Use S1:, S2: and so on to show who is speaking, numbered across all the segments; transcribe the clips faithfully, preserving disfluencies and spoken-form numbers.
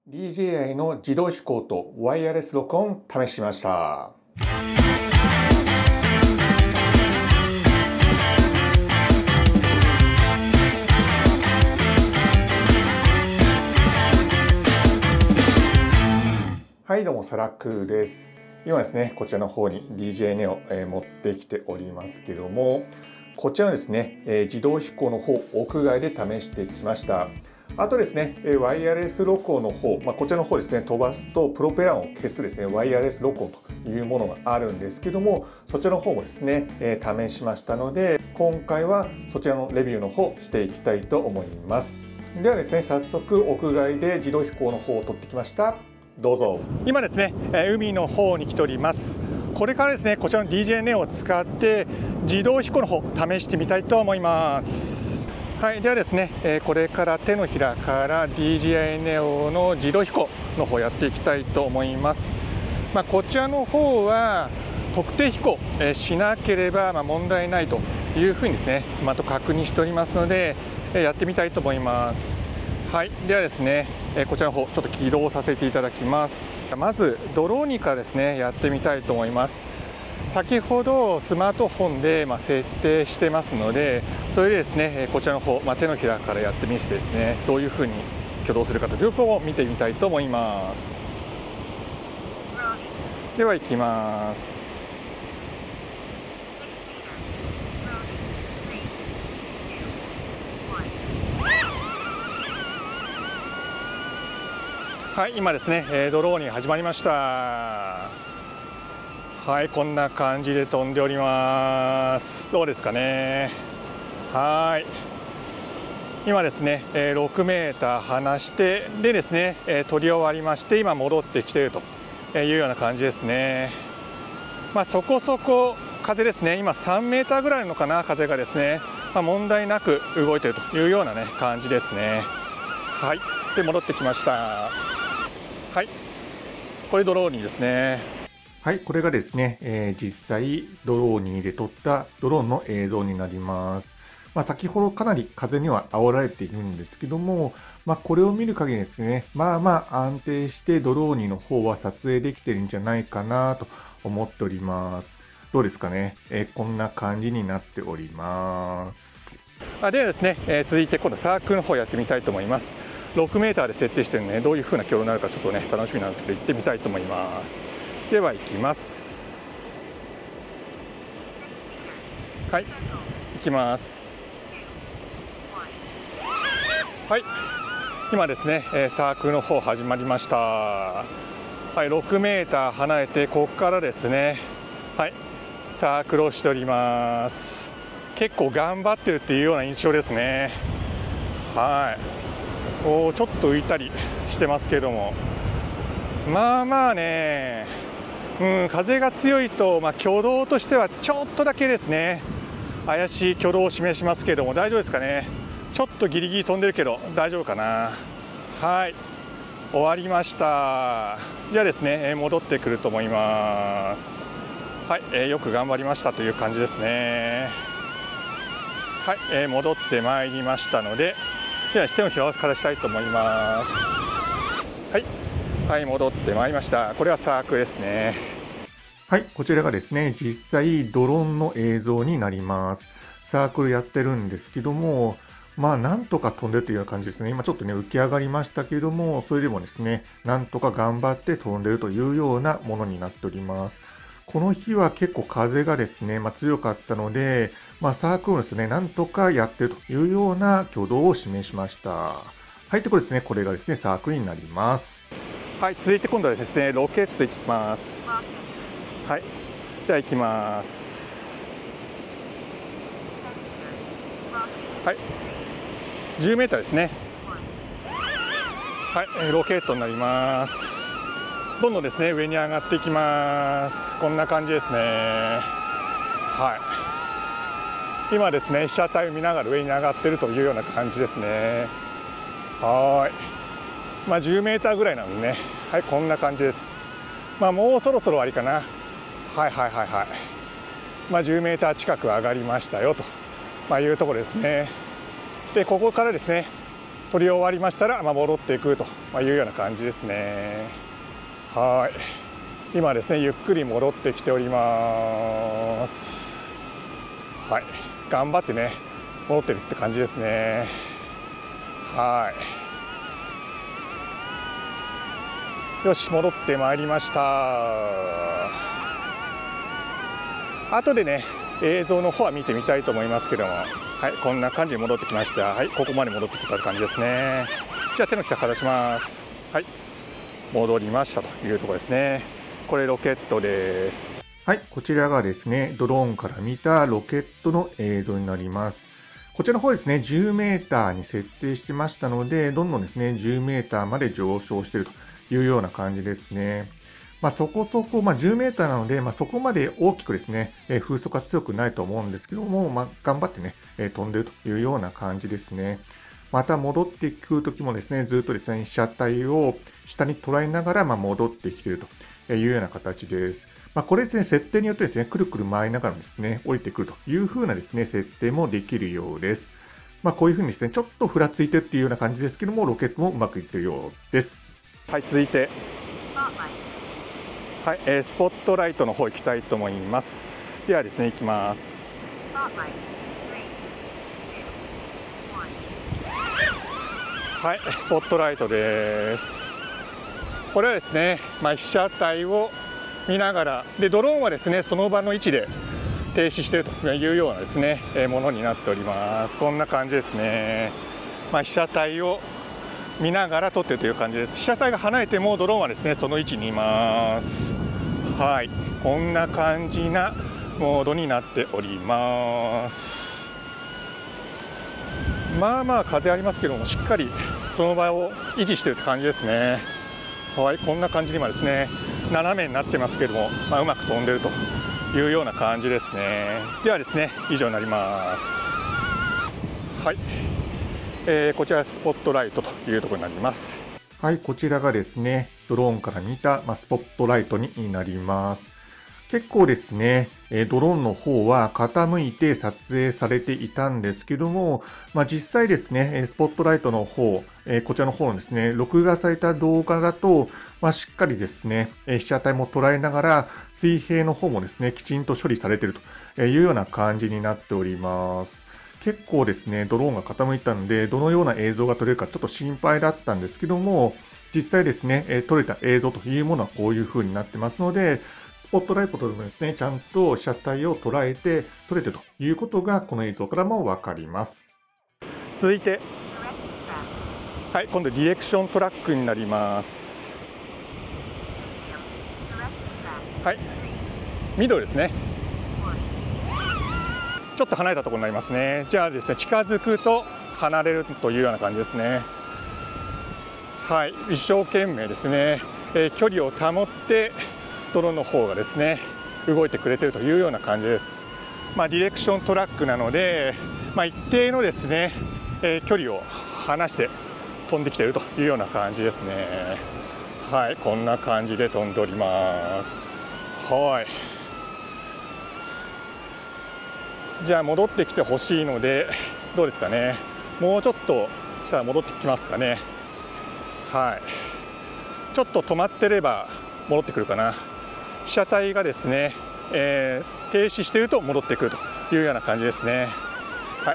S1: ディージェーアイ の自動飛行とワイヤレス録音試しました。はい、どうもサラクーです。今ですね、こちらの方に ディージェー ネオ、えー、持ってきておりますけども、こちらのですね、えー、自動飛行の方、屋外で試してきました。あとですね、ワイヤレス録音の方、まあ、こちらの方ですね、飛ばすとプロペラ音を消すですね、ワイヤレス録音というものがあるんですけども、そちらの方もですね、えー、試しましたので、今回はそちらのレビューの方していきたいと思います。ではですね、早速屋外で自動飛行の方を撮ってきました。どうぞ。今ですね、海の方に来ております。これからですね、こちらの ディージェー ネオを使って自動飛行の方試してみたいと思います。はい、ではですね、これから手のひらから ディージェーアイ ネオの自動飛行の方やっていきたいと思います。まあ、こちらの方は特定飛行しなければまあ問題ないというふうにですね、また確認しておりますので、やってみたいと思います。はい、ではですね、こちらの方ちょっと起動させていただきます。まずドローニからですね、やってみたいと思います。先ほどスマートフォンでまあ設定してますので、それでですね、こちらの方、まあ、手のひらからやってみてですね、どういうふうに挙動するかということを見てみたいと思います。では行きます。はい、今ですね、ドローニン始まりました。はい、こんな感じで飛んでおります。どうですかね。はい、今ですね、ろくメーター離してでですね、取り終わりまして、今戻ってきているというような感じですね。まあ、そこそこ風ですね。今さんメーターぐらいのかな、風がですね、まあ、問題なく動いているというようなね感じですね。はい、で戻ってきました。はい、これドローニーですね。はい、これがですね、えー、実際ドローニーで撮ったドローンの映像になります。まあ、先ほどかなり風には煽られているんですけども、まあ、これを見る限りですね、まあまあ安定してドローニーの方は撮影できてるんじゃないかなと思っております。どうですかね、えー、こんな感じになっております。あではですね、えー、続いて今度サークルの方やってみたいと思います。ろくメーターで設定してるので、どういう風な挙動になるかちょっとね楽しみなんですけど、行ってみたいと思います。では行きます。はい、行きます。はい、今ですね、サークルの方始まりました。はい、ろくメーター離れて、ここからですね、はい、サークルをしております。結構頑張ってるっていうような印象ですね。はい、こうちょっと浮いたりしてますけども、まあまあね、うん、風が強いと、まあ、挙動としてはちょっとだけですね、怪しい挙動を示しますけども、大丈夫ですかね。ちょっとギリギリ飛んでるけど大丈夫かな。はい、終わりました。じゃあですね、戻ってくると思います。はい、えー、よく頑張りましたという感じですね。はい、えー、戻ってまいりましたので、では手のひらをからしたいと思います。はい、はい、戻ってまいりました。これはサークルですね。はい、こちらがですね、実際ドローンの映像になります。サークルやってるんですけども、まあなんとか飛んでるというような感じですね。今ちょっとね浮き上がりましたけれども、それでもですね、なんとか頑張って飛んでるというようなものになっております。この日は結構風がですね、まあ、強かったので、まあ、サークルをですね、なんとかやってるというような挙動を示しました。はい、ということですね、これがですね、サークルになります。はい、続いて今度はですね、ロケットいきます。はい、では行きます。はい、じゅうメーターですね。はい、ロケットになります。どんどんですね、上に上がっていきます。こんな感じですね。はい、今ですね、被写体を見ながら上に上がっているというような感じですね。はい、まあ、じゅうメーターぐらいなのでね、はい、こんな感じです。まあ、もうそろそろ終わりかな。はいはいはいはい。まあ、じゅうメーター近く上がりましたよと、まあ、いうところですね。で、ここからですね、 撮り終わりましたら、まあ、戻っていくというような感じですね。はい、今ですね、ゆっくり戻ってきております。はい、頑張ってね、戻ってるって感じですね。はい、よし、戻ってまいりました。後でね、映像の方は見てみたいと思いますけども、はい、こんな感じで戻ってきました。はい、ここまで戻ってきた感じですね。じゃあ手のひらかざします。はい、戻りましたというところですね。これロケットです。はい、こちらがですね、ドローンから見たロケットの映像になります。こちらの方ですね、じゅうメーターに設定してましたので、どんどんですね、じゅうメーターまで上昇しているというような感じですね。まあ、そこそこ、まあ、じゅうメーターなので、まあ、そこまで大きくですね、えー、風速が強くないと思うんですけども、まあ、頑張ってね、えー、飛んでいるというような感じですね。また戻ってくるときもですね、ずっとですね、被写体を下に捉えながら、まあ、戻ってきているというような形です。まあ、これですね、設定によってですね、くるくる回りながらですね、降りてくるという風なですね、設定もできるようです。まあ、こういう風にですね、ちょっとふらついてっていうような感じですけども、ロケットもうまくいっているようです。はい、続いて、はい、えー、スポットライトの方行きたいと思います。ではですね、行きます。はい、スポットライトです。これはですね、まあ、被写体を見ながら、でドローンはですね、その場の位置で停止しているというようなですね、えー、ものになっております。こんな感じですね。まあ、被写体を見ながら撮っているという感じです。被写体が離れてもドローンはですね、その位置にいます。はい、こんな感じなモードになっております。まあまあ風ありますけども、しっかりその場を維持しているって感じですね。はい、こんな感じに今ですね、斜めになってますけども、まあ、うまく飛んでいるというような感じですね。ではですね、以上になります。はい、えー、こちらスポットライトというところになります。はい、こちらがですね、ドローンから見た、まあ、スポットライトになります。結構ですね、ドローンの方は傾いて撮影されていたんですけども、まあ、実際ですね、スポットライトの方、こちらの方のですね、録画された動画だと、まあ、しっかりですね、被写体も捉えながら、水平の方もですね、きちんと処理されているというような感じになっております。結構ですね、ドローンが傾いたので、どのような映像が撮れるかちょっと心配だったんですけども、実際ですね、撮れた映像というものはこういう風になってますので、スポットライトでもですね、ちゃんと被写体を捉えて撮れてるということが、この映像からもわかります。続いて、はい、今度ディレクショントラックになります。はい、緑ですね。ちょっと離れたところになりますね。じゃあですね、近づくと離れるというような感じですね。はい、一生懸命ですね、えー、距離を保ってドローンの方がですね、動いてくれているというような感じです。まあ、ディレクショントラックなので、まあ、一定のですね、えー、距離を離して飛んできているというような感じですね。はい、こんな感じで飛んでおります。はい。じゃあ戻ってきてほしいので、どうですかね。もうちょっとしたら戻ってきますかね。はい。ちょっと止まってれば戻ってくるかな。被写体がですね、えー、停止していると戻ってくるというような感じですね。はい。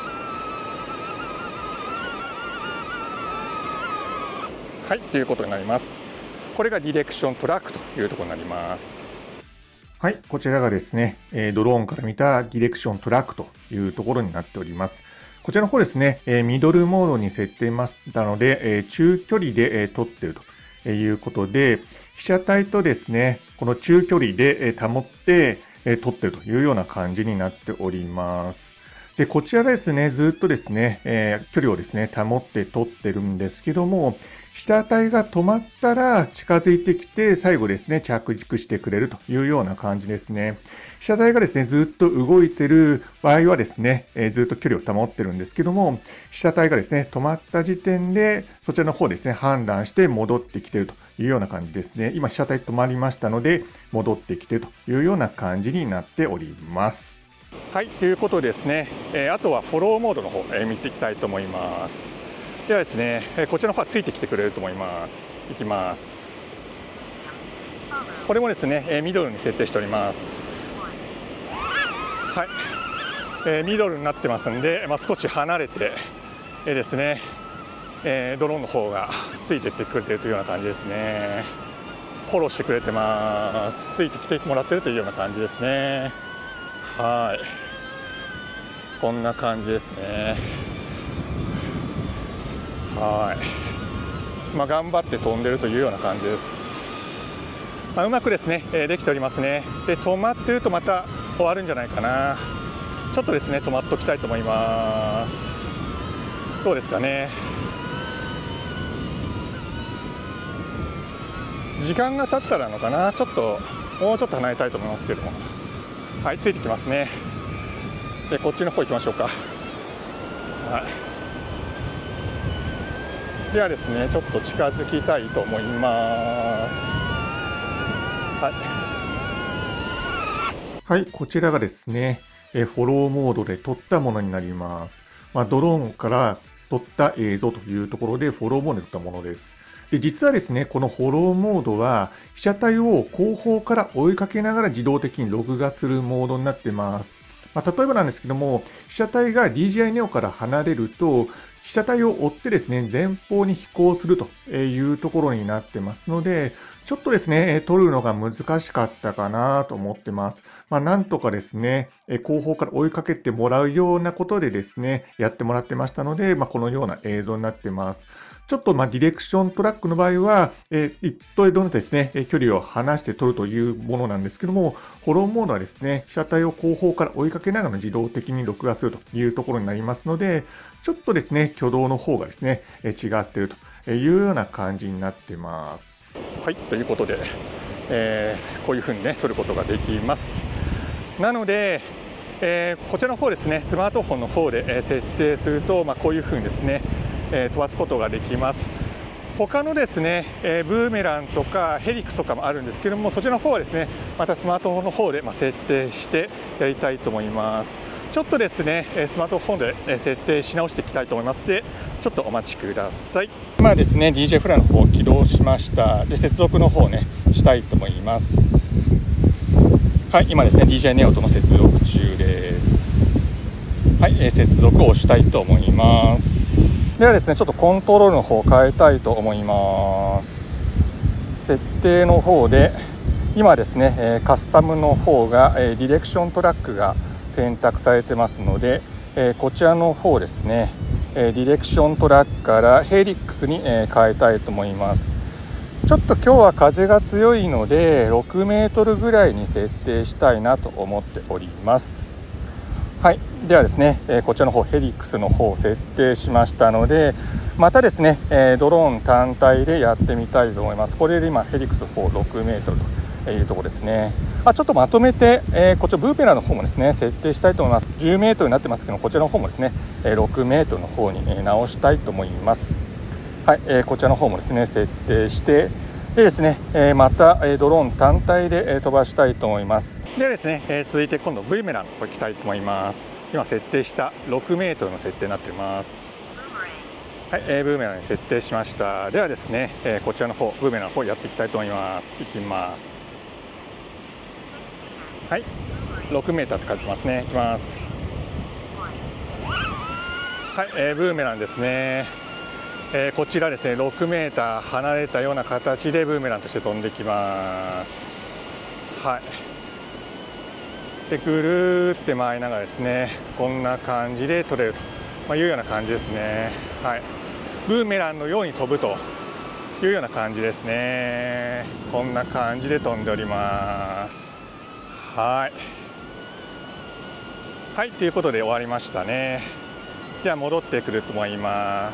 S1: はい、ということになります。これがディレクショントラックというところになります。はい、こちらがですね、ドローンから見たディレクショントラックというところになっております。こちらの方ですね、ミドルモードに設定ましたので、中距離で撮っているということで、被写体とですね、この中距離で保って撮っているというような感じになっております。で、こちらですね、ずっとですね、えー、距離をですね、保って撮ってるんですけども、被写体が止まったら近づいてきて、最後ですね、着陸してくれるというような感じですね。被写体がですね、ずっと動いてる場合はですね、えー、ずっと距離を保ってるんですけども、被写体がですね、止まった時点で、そちらの方ですね、判断して戻ってきているというような感じですね。今、被写体止まりましたので、戻ってきているというような感じになっております。はい、ということですね、えー、あとはフォローモードの方、えー、見ていきたいと思います。 ではですね、こちらの方はついてきてくれると思います。いきます。これもですね、ミドルに設定しております。はい、えー、ミドルになってますんで、まあ、少し離れて、えー、ですね、えー、ドローンの方がついてきてくれているというような感じですね。フォローしてくれてます。ついてきてもらっているというような感じですね。はい、こんな感じですね。はい、まあ、頑張って飛んでるというような感じです。まあ、うまくですね、えー、できておりますね。で、止まっているとまた終わるんじゃないかな。ちょっとですね、止まっておきたいと思います。どうですかね。時間が経ったらのかな。ちょっともうちょっと離れたいと思いますけども、はい、ついてきますね。で、こっちの方行きましょうか。はい、ではですね、ちょっと近づきたいと思います。はい、はい、こちらがですね、えフォローモードで撮ったものになります。まあ、ドローンから撮った映像というところでフォローモードで撮ったものです。で、実はですね、このフォローモードは被写体を後方から追いかけながら自動的に録画するモードになっています。まあ、例えばなんですけども、被写体が ディージェーアイ ネオから離れると、被写体を追ってですね、前方に飛行するというところになってますので、ちょっとですね、撮るのが難しかったかなと思ってます。まあ、なんとかですね、後方から追いかけてもらうようなことでですね、やってもらってましたので、まあ、このような映像になってます。ちょっとまあディレクショントラックの場合は、えー、一定度のですね、距離を離して撮るというものなんですけども、フォローモードはですね、被写体を後方から追いかけながら自動的に録画するというところになりますので、ちょっとですね、挙動の方がですね、違っているというような感じになっています。はい、ということで、えー、こういうふうにね、撮ることができます。なので、えー、こちらの方ですね、スマートフォンの方で、えー、設定すると、まあ、こういうふうにですね、えー、飛ばすことができます。他のですね、えー、ブーメランとかヘリクスとかもあるんですけども、そちらの方はですね、またスマートフォンの方で、まあ、設定してやりたいと思います。ちょっとですね、スマートフォンで設定し直していきたいと思いますので、ちょっとお待ちください。今ですね、ディージェー フライの方を起動しました。で、接続の方をね、したいと思います。はい、今ですね、ディージェー ネオとの接続中です。はい、えー、接続をしたいと思います。ではですね、ちょっとコントロールの方を変えたいと思います。設定の方で、今ですね、えー、カスタムの方が、えー、ディレクショントラックが選択されてますので、えー、こちらの方ですね、えー、ディレクショントラックからヘリックスに、えー、変えたいと思います。ちょっと今日は風が強いのでろくメートルぐらいに設定したいなと思っております。はい、ではですね、えー、こちらの方ヘリックスの方を設定しましたので、またですね、えー、ドローン単体でやってみたいと思います。これで今ヘリックスの方ろくメートルというところですね。あ、ちょっとまとめて、えー、こちらブーペラの方もですね設定したいと思います。じゅうメートルになってますけど、こちらの方もですねろくメートルの方に直したいと思います。はい、えー、こちらの方もですね設定してでですね、えー、また、えー、ドローン単体で、えー、飛ばしたいと思います。ではですね、えー、続いて今度ブーメランをいきたいと思います。今設定したろくメートルの設定になっています。はい、えー、ブーメランに設定しました。ではですね、えー、こちらの方ブーメランの方やっていきたいと思います。いきます。はい、ろくメートルって書いてますね。いきます。はい、えー、ブーメランですね。えー、こちらですねろくメーター離れたような形でブーメランとして飛んできます。はい、でぐるーって回りながらですねこんな感じで取れるというような感じですね。はい、ブーメランのように飛ぶというような感じですね。こんな感じで飛んでおります。はいはい、ということで終わりましたね。じゃあ戻ってくると思います。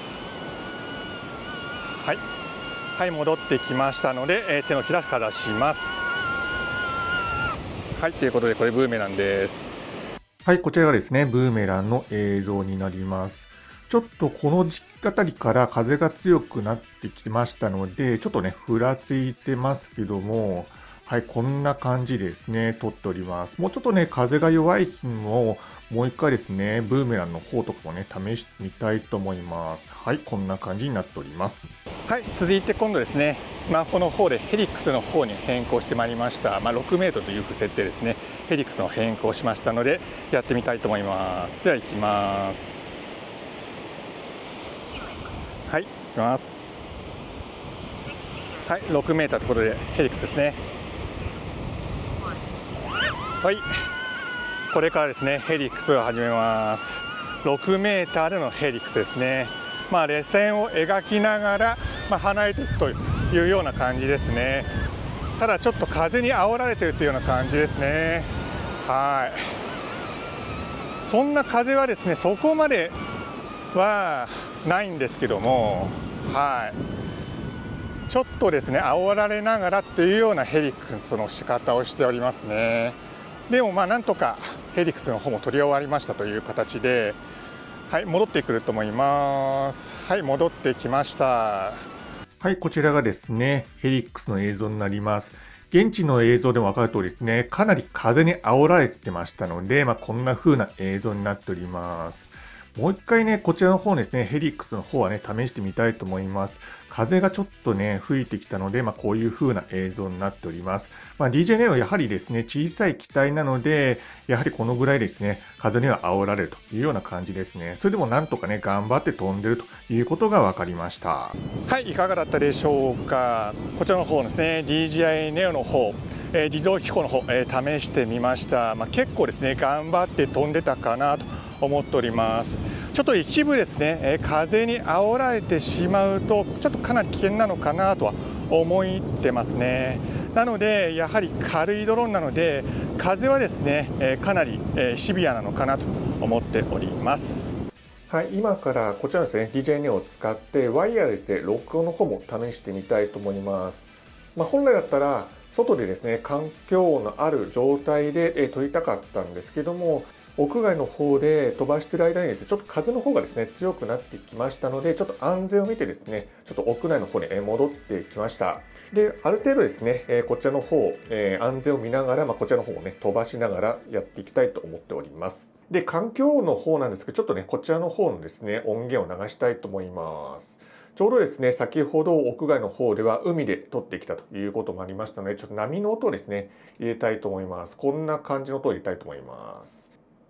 S1: はい、はい、戻ってきましたので、えー、手のひらかざします。はい、ということでこれブーメランです。はい、こちらがですねブーメランの映像になります。ちょっとこの時期あたりから風が強くなってきましたので、ちょっとねふらついてますけども、 はい、こんな感じでですね、撮っております。もうちょっとね、風が弱い日も、もう一回ですね、ブーメランの方とかもね、試してみたいと思います。はい、こんな感じになっております。はい、続いて今度ですね、スマホの方でヘリクスの方に変更してまいりました。まあ、ろくメートルという設定ですね、ヘリクスの変更しましたので、やってみたいと思います。では行きます。はい、行きます。はい、ろくメーターということでヘリクスですね。はい、これからですね、ヘリクスを始めます。ろくメーターでのヘリクスですね。まあ、列線を描きながら、まあ、離れていくというような感じですね。ただちょっと風に煽られているというような感じですね。はい。そんな風はですね、そこまではないんですけども、はい。ちょっとですね、煽られながらというようなヘリクスの仕方をしておりますね。でもまあなんとかヘリクスの方も取り終わりましたという形で、はい、戻ってくると思います。はい、戻ってきました。はい、こちらがですね、ヘリクスの映像になります。現地の映像でも分かるとおりですね、かなり風に煽られてましたので、まあ、こんな風な映像になっております。もう一回ね、こちらの方ですね、ヘリクスの方はね、試してみたいと思います。風がちょっとね、吹いてきたので、まあ、こういう風な映像になっております。まあ、ディージェー ネオやはりですね、小さい機体なので、やはりこのぐらいですね、風には煽られるというような感じですね。それでもなんとかね、頑張って飛んでるということが分かりました。はい、いかがだったでしょうか。こちらの方ですね、ディージェーアイ ネオの方、えー、自動飛行の方、えー、試してみました。まあ、結構ですね、頑張って飛んでたかなと思っております。ちょっと一部ですね、えー、風に煽られてしまうと、ちょっとかなり危険なのかなとは思ってますね。なので、やはり軽いドローンなので、風はですね、えー、かなり、えー、シビアなのかなと思っております。はい、今からこちらですね、ディージェー ネオを使ってワイヤレスで録音の方も試してみたいと思います。まあ、本来だったら外でですね、環境音のある状態で撮りたかったんですけども、屋外の方で飛ばしている間にですね、ちょっと風の方がですね、強くなってきましたので、ちょっと安全を見てですね、ちょっと屋内の方に戻ってきました。で、ある程度ですね、こちらの方、安全を見ながら、まあ、こちらの方をね、飛ばしながらやっていきたいと思っております。で、環境音の方なんですけど、ちょっとね、こちらの方のですね、音源を流したいと思います。ちょうどですね、先ほど屋外の方では海で撮ってきたということもありましたので、ちょっと波の音をですね、入れたいと思います。こんな感じの音を入れたいと思います。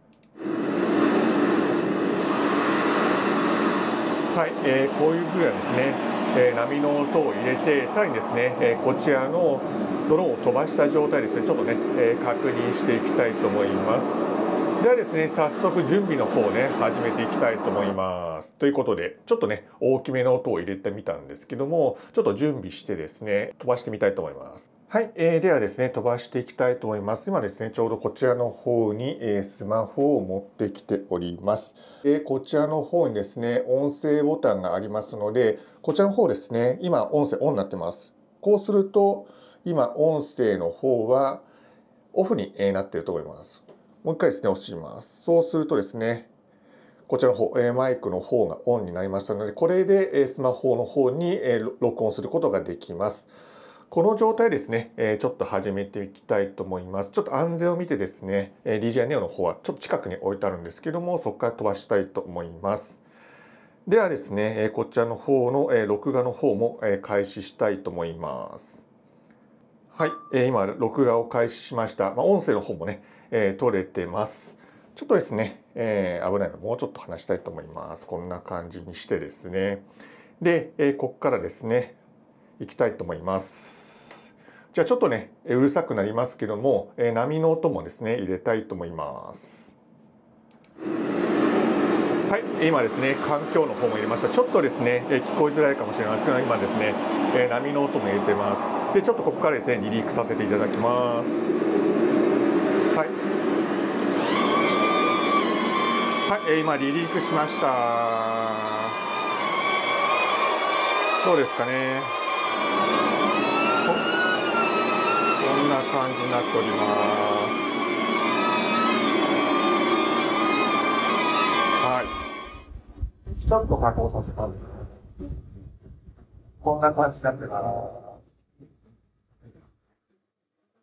S1: はい、えー、こういうふうなですね、えー、波の音を入れて、さらにですね、えー、こちらのドローンを飛ばした状態ですね、ちょっとね、えー、確認していきたいと思います。ではですね、早速準備の方をね、始めていきたいと思います。ということで、ちょっとね、大きめの音を入れてみたんですけども、ちょっと準備してですね、飛ばしてみたいと思います。はい、えー、ではですね、飛ばしていきたいと思います。今ですね、ちょうどこちらの方に、えー、スマホを持ってきております。で、こちらの方にですね、音声ボタンがありますので、こちらの方ですね、今音声オンになってます。こうすると、今音声の方はオフになっていると思います。もう一回ですね、押します。そうするとですね、こちらの方、マイクの方がオンになりましたので、これでスマホの方に録音することができます。この状態ですね、ちょっと始めていきたいと思います。ちょっと安全を見てですね、ディージェー ネオの方はちょっと近くに置いてあるんですけども、そこから飛ばしたいと思います。ではですね、こちらの方の録画の方も開始したいと思います。はい、今、録画を開始しました。まあ、音声の方もね、取れてます。ちょっとですね、えー、危ないので、もうちょっと話したいと思います。こんな感じにしてですね。で、えー、ここからですね、行きたいと思います。じゃあちょっとね、うるさくなりますけども、えー、波の音もですね、入れたいと思います。はい、今ですね、環境の方も入れました。ちょっとですね、えー、聞こえづらいかもしれないですけど、今ですね、えー、波の音も入れてます。で、ちょっとここからですね、離陸させていただきます。はい。はい、今離陸しました。どうですかね。こんな感じになっております。はい。ちょっと加工させます。こんな感じになってます。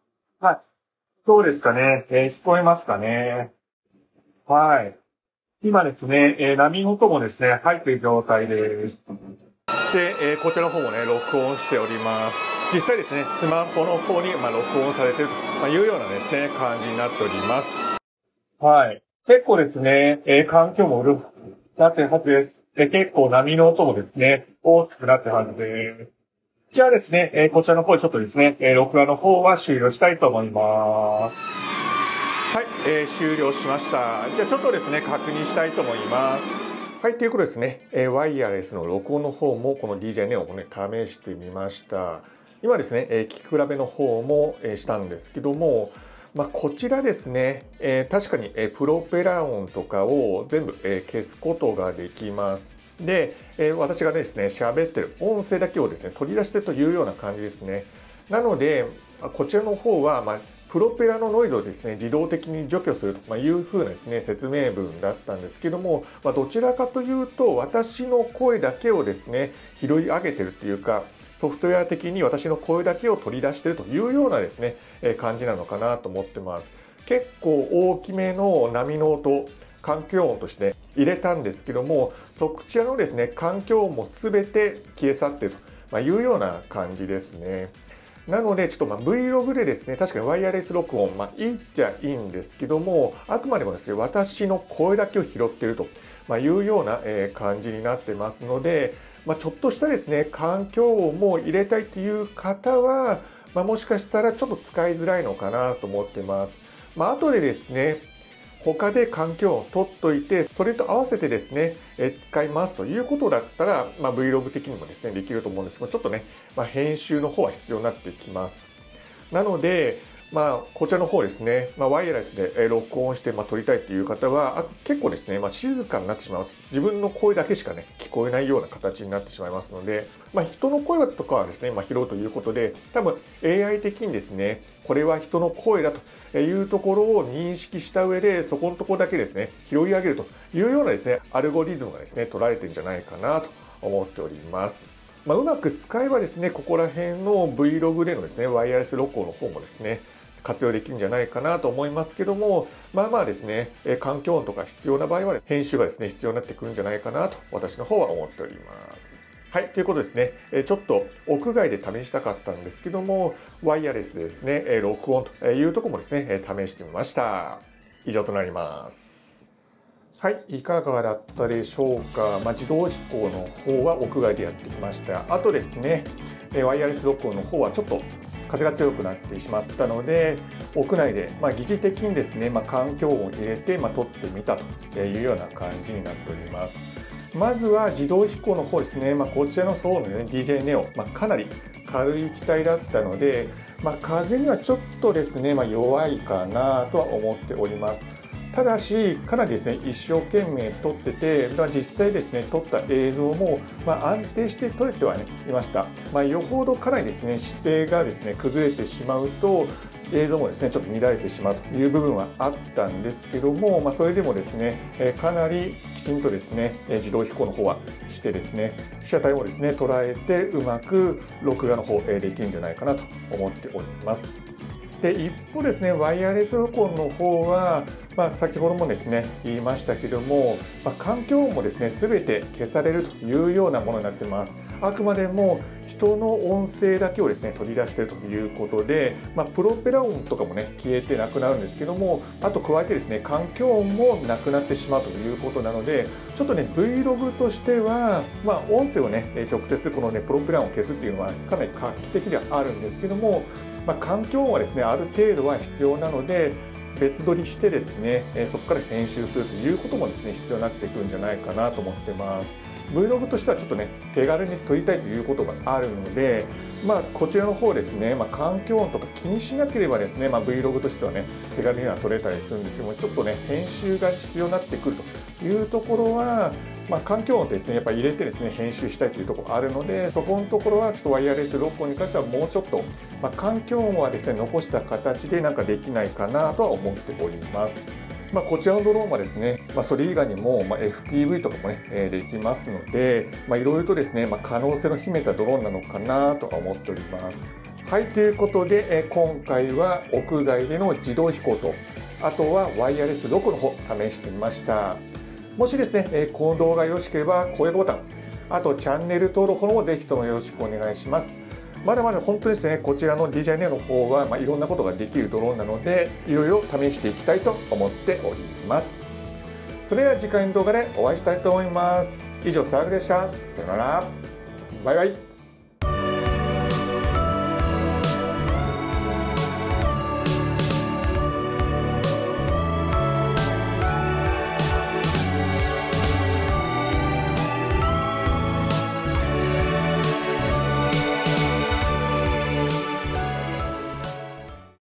S1: はい。どうですかね。えー、聞こえますかね。はい。今ですね、えー、波の音もですね、入っている状態です。で、えー、こちらの方もね、録音しております。実際ですね、スマホの方に、まあ、録音されているというようなですね、感じになっております。はい。結構ですね、えー、環境もうるなってるはずです。で、結構波の音もですね、大きくなってるはずです。じゃあですね、えー、こちらの方ちょっとですね、えー、録画の方は終了したいと思います。はい、えー、終了しました。じゃあちょっとですね、確認したいと思います。はい、ということですね、えー、ワイヤレスの録音の方もこの ディージェー ネオをね、試してみました。今ですね、えー、聞き比べの方も、えー、したんですけども、まあ、こちらですね、えー、確かに、えー、プロペラ音とかを全部、えー、消すことができます。で、えー、私がですね、喋ってる音声だけをですね、取り出してというような感じですね。なので、こちらの方は、まあ、プロペラのノイズをですね、自動的に除去するというふうなですね、説明文だったんですけども、まあ、どちらかというと、私の声だけをですね、拾い上げてるっていうか、ソフトウェア的に私の声だけを取り出しているというようなですね、感じなのかなと思ってます。結構大きめの波の音、環境音として入れたんですけども、そちらのですね、環境音も全て消え去っているというような感じですね。なので、ちょっとまあ Vlog でですね、確かにワイヤレス録音、まあいいっちゃいいんですけども、あくまでもですね、私の声だけを拾っているというような感じになってますので、まあ、ちょっとしたですね、環境音も入れたいという方は、まあ、もしかしたらちょっと使いづらいのかなと思ってます。まあ、後でですね、他で環境を取っといて、それと合わせてですね、え使いますということだったら、まあ、Vlog 的にもですね、できると思うんですけど、ちょっとね、まあ、編集の方は必要になってきます。なので、まあ、こちらの方ですね、まあ、ワイヤレスで録音して、まあ、撮りたいという方は、あ結構ですね、まあ、静かになってしまいます。自分の声だけしかね、聞こえないような形になってしまいますので、まあ、人の声とかはですね、まあ、拾うということで、多分 エーアイ 的にですね、これは人の声だというところを認識した上で、そこのところだけですね、拾い上げるというようなですね、アルゴリズムがですね、取られてるんじゃないかなと思っております。まあ、うまく使えばですね、ここら辺の Vlog でのですね、ワイヤレス録音の方もですね、活用できるんじゃないかなと思いますけども、まあまあですね、環境音とか必要な場合は編集がですね、必要になってくるんじゃないかなと私の方は思っております。はい、ということですね、ちょっと屋外で試したかったんですけども、ワイヤレスでですね、録音というところもですね、試してみました。以上となります。はい、いかがだったでしょうか。まあ、自動飛行の方は屋外でやってきました。あとですね、ワイヤレス録音の方はちょっと風が強くなってしまったので、屋内で、まあ、疑似的にですね、まあ、環境音を入れて、まあ、撮ってみたというような感じになっております。まずは自動飛行の方ですね、まあ、こちらの方のね、ディージェー ネオ、まあ、かなり軽い機体だったので、まあ、風にはちょっとですね、まあ、弱いかなとは思っております。ただし、かなりですね、一生懸命撮ってて、まあ、実際ですね、撮った映像も、まあ、安定して撮れては、ね、いました。まあ、よほどかなりですね、姿勢がですね、崩れてしまうと、映像もですね、ちょっと乱れてしまうという部分はあったんですけども、まあ、それでもですね、かなりきちんとですね、自動飛行の方はしてですね、被写体もですね、捉えてうまく録画の方できるんじゃないかなと思っております。で一方ですね、ワイヤレス録音の方は、まあ、先ほどもですね言いましたけども、まあ、環境音もですね全て消されるというようなものになっています。あくまでも人の音声だけをですね取り出しているということで、まあ、プロペラ音とかもね消えてなくなるんですけども、あと加えてですね環境音もなくなってしまうということなので、ちょっとね Vlog としては、まあ、音声をね直接このねプロペラ音を消すっていうのはかなり画期的ではあるんですけども、まあ、環境音はですねある程度は必要なので、別撮りしてですねそこから編集するということもですね必要になってくるんじゃないかなと思ってます。Vlog としてはちょっとね手軽に撮りたいということがあるので、まあ、こちらの方ですね、まあ、環境音とか気にしなければですね、まあ、Vlog としてはね手軽には撮れたりするんですけども、ちょっとね編集が必要になってくるというところは、まあ、環境音ですねやっぱり入れてですね編集したいというところあるので、そこのところはちょっとワイヤレス録音に関してはもうちょっと、まあ、環境音はですね残した形でなんかできないかなとは思っております。まあ、こちらのドローンはですね、まあ、それ以外にも、まあ、エフピーブイ とかもね、えー、できますので、まあ、いろいろとですね、まあ、可能性の秘めたドローンなのかなとは思っております。 はい、ということで、え今回は屋外での自動飛行と、あとはワイヤレスロックの方試してみました。もしですね、えこの動画よろしければ高評価ボタン、あとチャンネル登録の方もぜひともよろしくお願いします。まだまだ本当ですね、こちらの ディージェーエヌエー の方は、まあ、いろんなことができるドローンなので、いろいろ試していきたいと思っております。それでは次回の動画でお会いしたいと思います。以上、サークでした。さよなら。バイバイ。